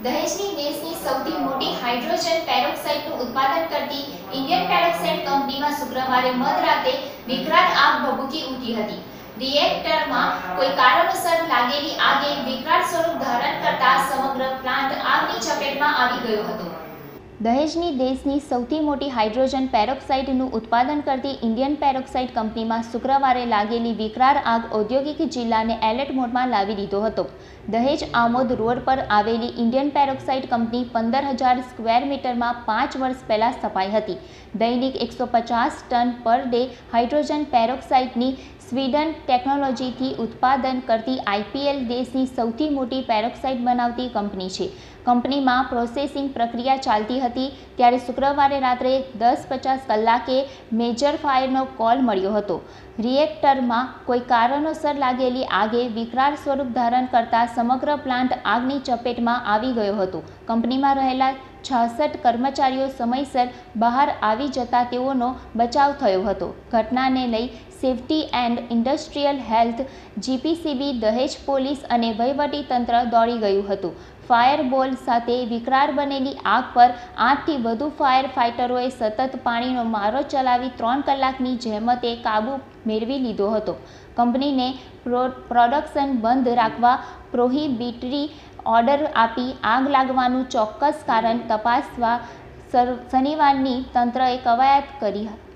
દહેજની દેશની સૌથી મોટી હાઇડ્રોજન પેરોક્સાઇડનું ઉત્પાદન કરતી ઇન્ડિયન પેરોક્સાઇડ કંપનીમાં શુક્રવારે મધરાતે વિકરાળ આગ ભભૂકી ઉઠી હતી. રિએક્ટરમાં કોઈ કારણોસર લાગેલી આગે વિકરાળ સ્વરૂપ ધારણ કરતા સમગ્ર પ્લાન્ટ આગની ઝપેટમાં આવી ગયો હતો. દહેજની દેશની સૌથી મોટી હાઇડ્રોજન પેરોક્સાઇડનું ઉત્પાદન કરતી ઇન્ડિયન પેરોક્સાઇડ કંપનીમાં શુક્રવારે લાગેલી વિકરાળ આગ ઔદ્યોગિક જિલ્લાને એલર્ટ મોડમાં લાવી દીધો હતો. દહેજ આમોદ રોડ પર આવેલી ઇન્ડિયન પેરોક્સાઇડ કંપની 15,000 સ્ક્વેર મીટરમાં 5 વર્ષ પહેલાં સ્થપાઈ હતી. દૈનિક 150 ton per day hydrogen પેરોક્સાઇડની Sweden ટેકનોલોજીથી ઉત્પાદન કરતી આઈપીએલ દેશની સૌથી મોટી પેરોક્સાઇડ બનાવતી કંપની છે. કંપનીમાં પ્રોસેસિંગ પ્રક્રિયા ચાલતી હતી ત્યારે શુક્રવારે રાત્રે 10:50 કલાકે મેજર ફાયરનો કોલ મળ્યો હતો. રિએક્ટરમાં કોઈ કારણોસર લાગેલી આગે વિકરાળ સ્વરૂપ ધારણ કરતા સમગ્ર પ્લાન્ટ આગની ચપેટમાં આવી ગયો હતો. કંપનીમાં રહેલા 66 કર્મચારીઓ સમયસર બહાર આવી જતા તેઓનો બચાવ થયો હતો. ઘટનાને લઈ safety and industrial health GPCB, Dahej police અને વહીવટી તંત્ર દોડી ગયું હતું. ફાયરબોલ સાથે વિકરાળ બનેલી આગ પર 8થી વધુ ફાયર ફાઇટરોએ સતત પાણીનો મારો ચલાવી 3 કલાકની જહેમતે કાબૂ મેળવી લીધો હતો. કંપનીને પ્રોડક્શન બંધ રાખવા પ્રોહિબિટરી ઓર્ડર આપી આગ લાગવાનું ચોક્કસ કારણ તપાસવા શનિવારની તંત્રએ કવાયત કરી.